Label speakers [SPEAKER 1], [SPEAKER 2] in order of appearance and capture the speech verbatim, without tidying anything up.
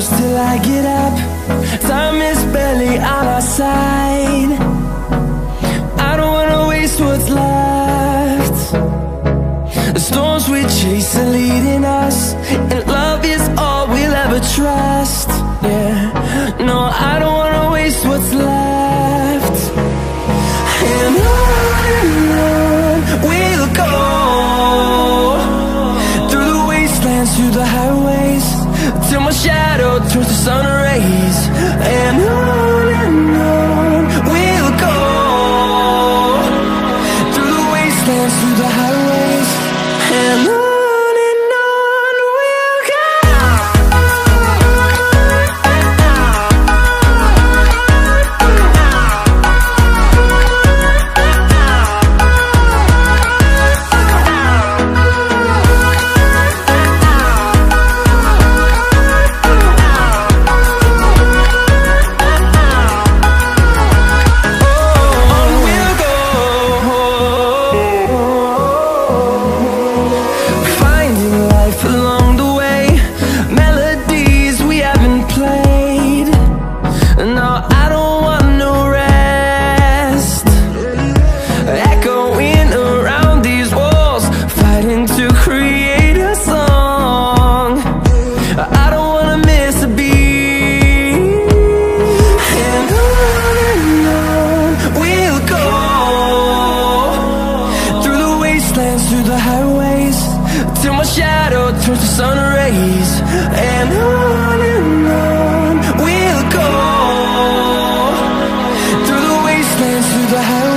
[SPEAKER 1] close till I get up. Time is barely on our side. I don't wanna waste what's left. The storms we chase are leading us, and love is all we'll ever trust. Yeah, no, I don't wanna waste what's left. And on and on we'll go, through the wastelands, through the highways, till my shadow turns to sun rays. And on and on we'll go, through the wastelands, through the highways, and on. Through the highways, till my shadow turns to sun rays. And on and on we'll go, through the wastelands, through the highways.